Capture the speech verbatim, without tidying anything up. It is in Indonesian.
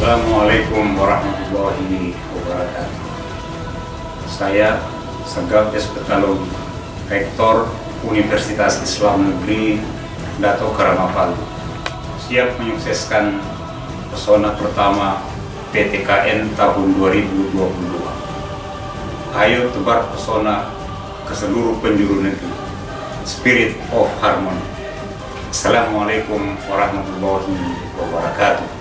Assalamualaikum warahmatullahi wabarakatuh. Saya Sagaf Espetalogi, Rektor Universitas Islam Negeri Dato Karamapal, siap menyukseskan pesona pertama P T K N tahun dua ribu dua puluh dua. Ayo tebar pesona ke seluruh penjuru negeri. Spirit of Harmony. Assalamualaikum warahmatullahi wabarakatuh.